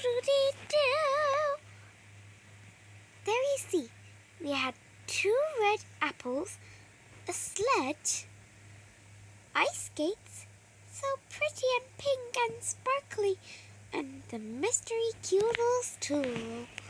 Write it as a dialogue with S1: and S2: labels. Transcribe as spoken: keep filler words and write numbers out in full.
S1: Do-do-dee-doo. There you see, we had two red apples, a sledge, ice skates, so pretty and pink and sparkly, and the mystery quoodles-tools.